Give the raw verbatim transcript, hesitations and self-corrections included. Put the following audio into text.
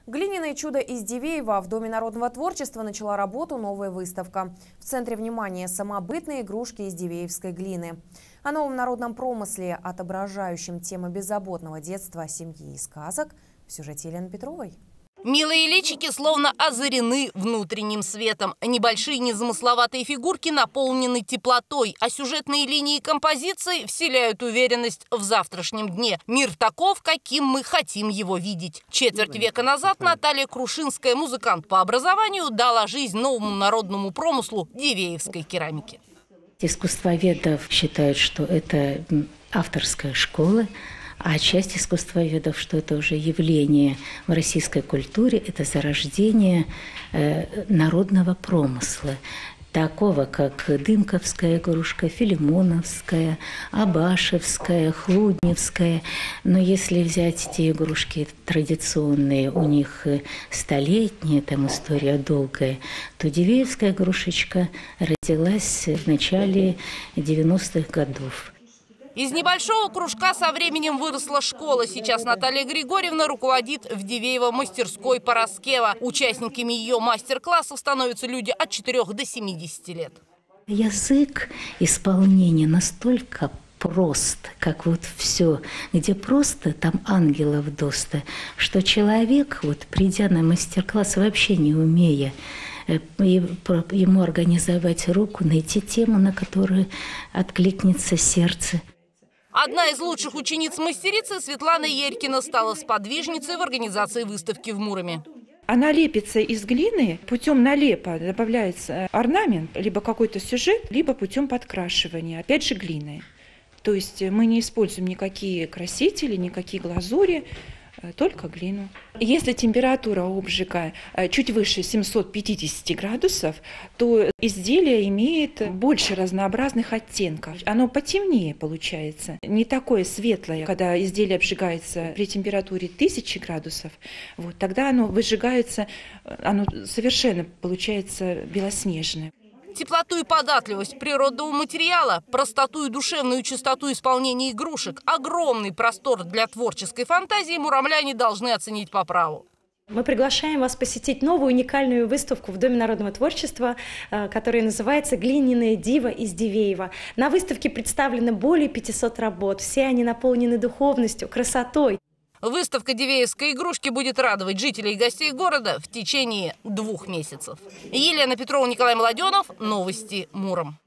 Глиняное чудо из Дивеева. В Доме народного творчества начала работу новая выставка. В центре внимания самобытные игрушки из дивеевской глины. О новом народном промысле, отображающем темы беззаботного детства, семьи и сказок, в сюжете Елены Петровой. Милые личики словно озарены внутренним светом. Небольшие незамысловатые фигурки наполнены теплотой, а сюжетные линии композиции вселяют уверенность в завтрашнем дне. Мир таков, каким мы хотим его видеть. Четверть века назад Наталья Крушинская, музыкант по образованию, дала жизнь новому народному промыслу дивеевской керамики. Искусствоведов считают, что это авторская школа. А часть искусствоведов, что это уже явление в российской культуре, это зарождение э, народного промысла, такого как дымковская игрушка, филимоновская, абашевская, хлудневская. Но если взять эти игрушки традиционные, у них столетняя там история долгая, то дивеевская игрушечка родилась в начале девяностых годов. Из небольшого кружка со временем выросла школа. Сейчас Наталья Григорьевна руководит в Дивеево мастерской Пороскева. Участниками ее мастер-классов становятся люди от четырёх до семидесяти лет. Язык исполнения настолько прост, как вот все, где просто, там ангелов доста, что человек, вот придя на мастер-класс, вообще не умея ему организовать руку, найти тему, на которую откликнется сердце. Одна из лучших учениц мастерицы, Светлана Еркина, стала сподвижницей в организации выставки в Муроме. Она лепится из глины, путем налепа добавляется орнамент, либо какой-то сюжет, либо путем подкрашивания, опять же глиной. То есть мы не используем никакие красители, никакие глазури, только глину. Если температура обжига чуть выше семисот пятидесяти градусов, то изделие имеет больше разнообразных оттенков. Оно потемнее получается, не такое светлое. Когда изделие обжигается при температуре тысячи градусов, вот, тогда оно выжигается, оно совершенно получается белоснежное. Теплоту и податливость природного материала, простоту и душевную чистоту исполнения игрушек, огромный простор для творческой фантазии муромляне должны оценить по праву. Мы приглашаем вас посетить новую уникальную выставку в Доме народного творчества, которая называется «Глиняное диво из Дивеева». На выставке представлены более пятисот работ. Все они наполнены духовностью, красотой. Выставка дивеевской игрушки будет радовать жителей и гостей города в течение двух месяцев. Елена Петрова, Николай Молоденов. Новости Муром.